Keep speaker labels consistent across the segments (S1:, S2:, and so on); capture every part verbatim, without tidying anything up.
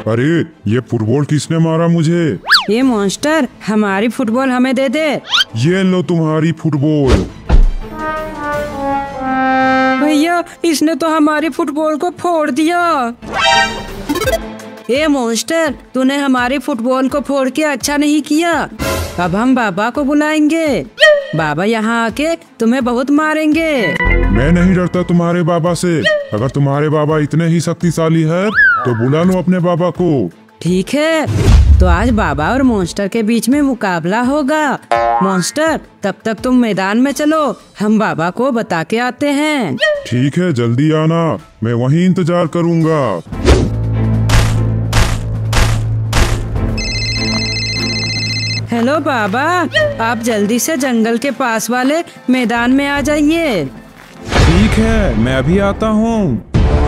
S1: अरे ये फुटबॉल किसने मारा मुझे?
S2: ये मॉन्स्टर, हमारी फुटबॉल हमें दे दे।
S1: ये लो तुम्हारी फुटबॉल।
S2: भैया, इसने तो हमारी फुटबॉल को फोड़ दिया। ये मॉन्स्टर, तूने हमारी फुटबॉल को फोड़ के अच्छा नहीं किया। अब हम बाबा को बुलाएंगे। बाबा यहाँ आके तुम्हें बहुत मारेंगे।
S1: मैं नहीं डरता तुम्हारे बाबा से। अगर तुम्हारे बाबा इतने ही शक्तिशाली है तो बुला लो अपने बाबा को।
S2: ठीक है, तो आज बाबा और मॉन्स्टर के बीच में मुकाबला होगा। मॉन्स्टर, तब तक तुम मैदान में चलो, हम बाबा को बता के आते हैं।
S1: ठीक है, जल्दी आना, मैं वहीं इंतजार करूँगा।
S2: हेलो बाबा, आप जल्दी से जंगल के पास वाले मैदान में आ जाइए।
S3: ठीक है, मैं अभी आता हूँ।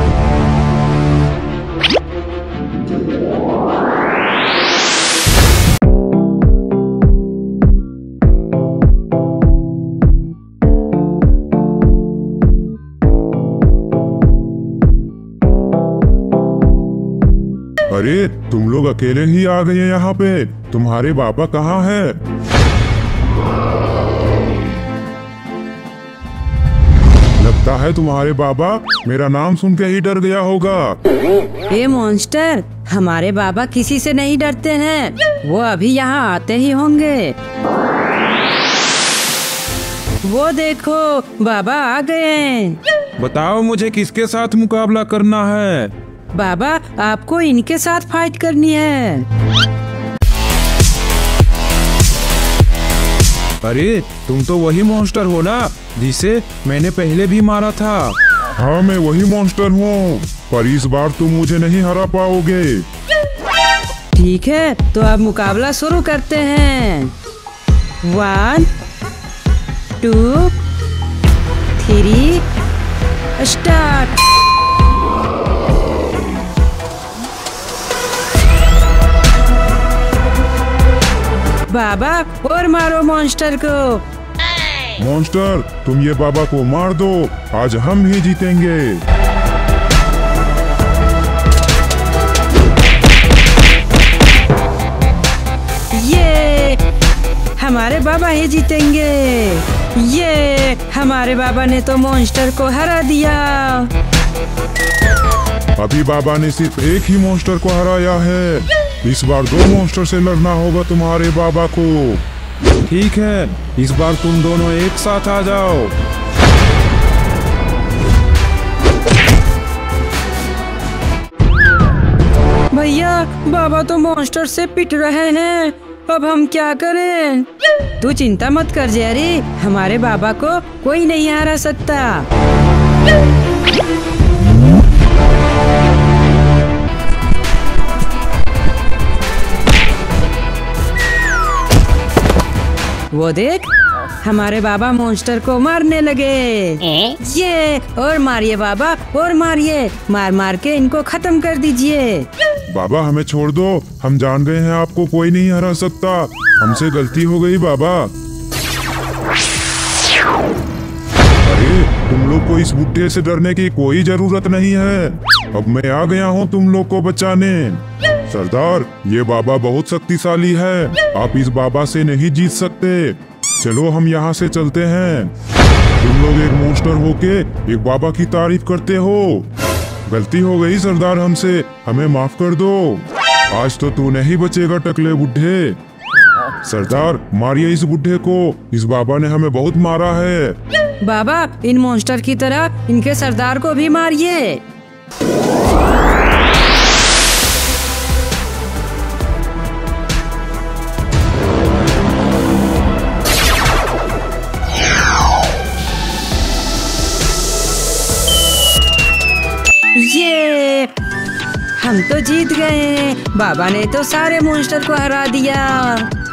S1: अरे तुम लोग अकेले ही आ गए यहाँ पे? तुम्हारे बाबा कहाँ है? लगता है तुम्हारे बाबा मेरा नाम सुन के ही डर गया होगा।
S2: ये मॉन्स्टर, हमारे बाबा किसी से नहीं डरते हैं। वो अभी यहाँ आते ही होंगे। वो देखो, बाबा आ गए।
S3: बताओ मुझे किसके साथ मुकाबला करना है?
S2: बाबा, आपको इनके साथ फाइट करनी है।
S3: अरे तुम तो वही मॉन्स्टर हो ना जिसे मैंने पहले भी मारा था।
S1: हाँ, मैं वही मॉन्स्टर हूँ, पर इस बार तुम मुझे नहीं हरा पाओगे।
S2: ठीक है, तो अब मुकाबला शुरू करते हैं। One, two, three, start. बाबा, और मारो मॉन्स्टर को।
S1: मॉन्स्टर, तुम ये बाबा को मार दो, आज हम ही जीतेंगे।
S2: ये हमारे बाबा ही जीतेंगे। ये हमारे बाबा ने तो मॉन्स्टर को हरा दिया।
S1: अभी बाबा ने सिर्फ एक ही मॉन्स्टर को हराया है। इस बार दो मॉन्स्टर से लड़ना होगा तुम्हारे बाबा को।
S3: ठीक है, इस बार तुम दोनों एक साथ आ जाओ।
S2: भैया, बाबा तो मॉन्स्टर से पिट रहे हैं। अब हम क्या करें? तू चिंता मत कर जेरी, हमारे बाबा को कोई नहीं हरा सकता। वो देख, हमारे बाबा मॉन्स्टर को मारने लगे। ये, और मारिए बाबा, और मारिए, मार मार के इनको खत्म कर दीजिए।
S1: बाबा, हमें छोड़ दो, हम जान गए हैं आपको कोई नहीं हरा सकता। हमसे गलती हो गई बाबा। अरे तुम लोग को इस बुड्ढे से डरने की कोई जरूरत नहीं है। अब मैं आ गया हूँ तुम लोग को बचाने। सरदार, ये बाबा बहुत शक्तिशाली है, आप इस बाबा से नहीं जीत सकते। चलो हम यहाँ से चलते हैं। तुम लोग एक मॉन्स्टर होके एक बाबा की तारीफ करते हो। गलती हो गई सरदार हमसे, हमें माफ कर दो। आज तो तू नहीं बचेगा टकले बुड्ढे। सरदार, मारिए इस बुड्ढे को, इस बाबा ने हमें बहुत मारा है।
S2: बाबा, इन मॉन्स्टर की तरह इनके सरदार को भी मारिए। ये, हम तो जीत गए। बाबा ने तो सारे मॉन्स्टर को हरा दिया।